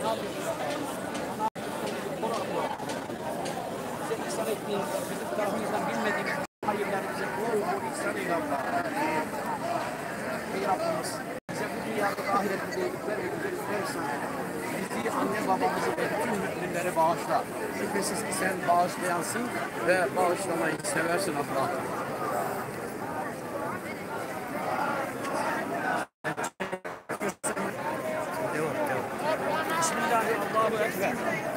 Bize ihsan ettiğin, bizim tarafımızdan bilmediğimiz hayırları bize bol bol ihsan eyle Allah'ım. Ey Rabbimiz, bize bu dünyada ahirette iyilikler ve güzellikler ihsan eyle. Bizi, anne babamızı ve bütün müminleri bağışla. Şüphesiz ki sen bağışlayansın ve bağışlamayı seversin Allah'ım. Bismillahirrahmanirrahim. Allahu Ekber.